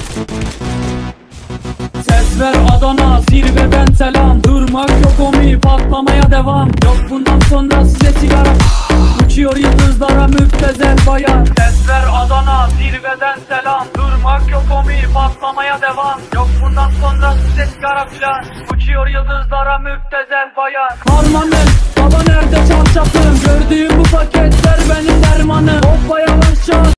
Ses ver Adana, zirveden selam. Durmak yok omi, patlamaya devam. Yok bundan sonra size sigara. Uçuyor yıldızlara müptezel bayan. Ses ver Adana, zirveden selam. Durmak yok omi, patlamaya devam. Yok bundan sonra size sigara filan. Uçuyor yıldızlara müptezel bayan. Harmanım, baba nerede çarşafım? Gördüğüm bu paketler benim dermanım. Hoppa yavaşça